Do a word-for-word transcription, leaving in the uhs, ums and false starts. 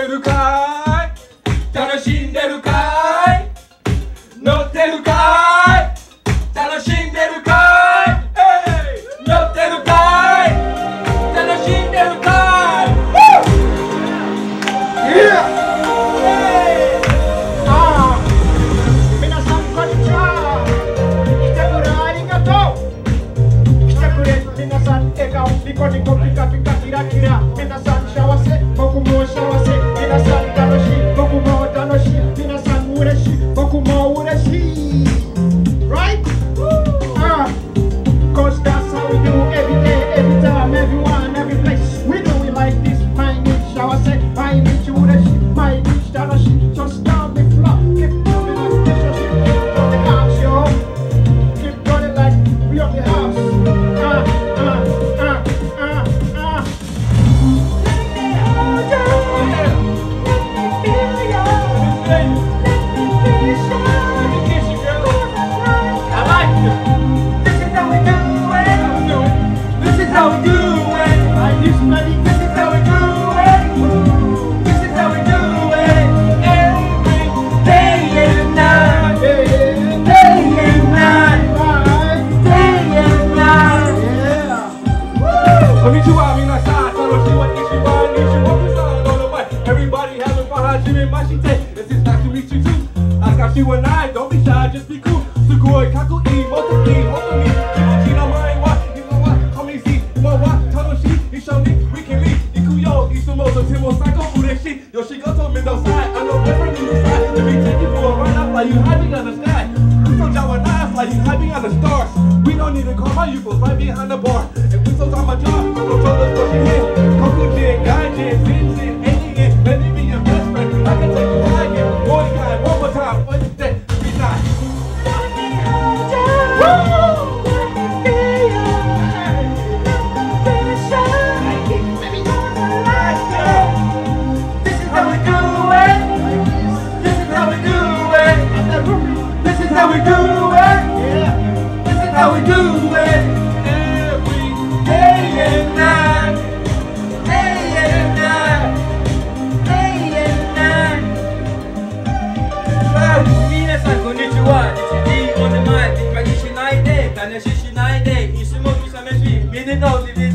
でるかい楽しんでるかい乗ってるかい楽しんでるかい乗ってるかい楽しんでるかい Yeah! 皆さんこんにちは。来てくれありがとう。来てくれ皆さん笑顔ニコニコピカピカキラキラ皆さん幸せ僕も幸せ皆さん楽しい僕も楽しい皆さん嬉しい僕も嬉しい Right? Uh, Cause that's how we do every day, every time, everyone, every place We do it like this 毎日幸せ毎日嬉しい毎日楽しい Just start the flow Keep moving like relationship Keep on the house, yo Keep running like we on the house Uh, uh, uh, uh, uh Let me hold you Let me feel you Let me kiss you Let me kiss you, girl I like you This is how we do it This is how we do it I use money This is how we do it This is how we do it Every day and night Day and night Day and night Yeah こんにちは皆さん楽しいわにしばにしばくさんの前 Everybody having fun はじめまして This is nice to meet you too あかしはない Don't be shy just be cool すごいかっこいいもっといい本当に気持ちの前は今は神し今は楽しい一緒に We can leave 行くよいつもとても最高嬉しいよ仕事面倒くさい I know different to the side Let me take you for a ride I fly you high beyond the sky 嘘じゃわない I fly you high beyond the stars We don't need to call my you go right behind the bar And we so on my job Don't tell us what you hit Kokujin, Gaijin, Zinzin, Alien Let me be your best friend I can take you high again One time, one more time One day, three times Let me hold you Let me feel you Let me kiss you Let me like you This is how we do it This is how we do it This is how we do it Yeah This is how we do it Every Day and night Day and night Day and night 皆さんこんにちは。日時お名前びっくりしないで、悲ししないで、いつもいさめし、めでとうで